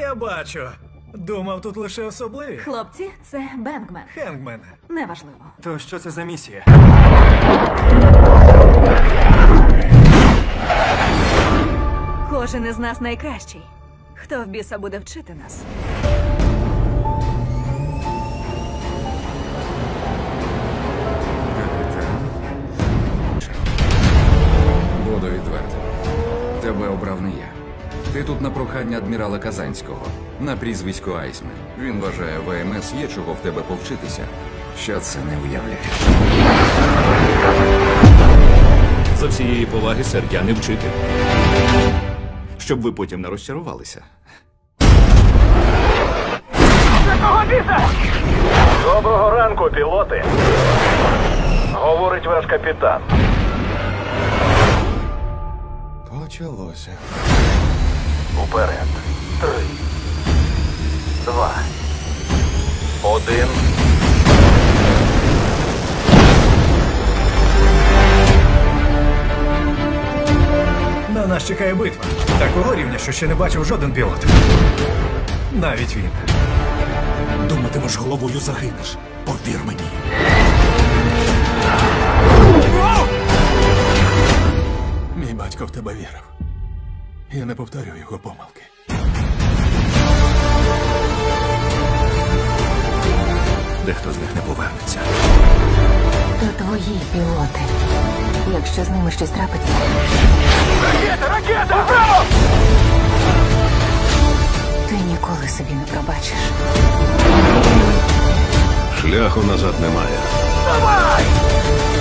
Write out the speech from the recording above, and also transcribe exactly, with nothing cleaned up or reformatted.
Я бачу. Думав, тут лише особливі. Хлопці, це Бенгмен. Хенгмен. Неважливо. То що це за місія? Кожен із нас найкращий. Хто в біса буде вчити нас? Буду відвертим. Тебе обрав не я. Ти тут на прохання адмірала Казанського, на прізвисько Айсмен. Він вважає, в АМС є чого в тебе повчитися. Що це не уявляєш? За всієї поваги, сер, я не вчитель. Щоб ви потім не розчарувалися. Доброго ранку, пілоти. Говорить ваш капітан. Почалося. Уперед. Три. Два. Один. На нас чекає битва. Такого рівня, що ще не бачив жоден пілот. Навіть він. Думатимеш, головою загинеш. Повір мені. Мій батько в тебе вірив. Я не повторю його помилки. Дехто з них не повернеться. То твої пілоти. Якщо з ними щось трапиться, Ракета, ракета! Браво! ти ніколи собі не пробачиш. Шляху назад немає. Давай!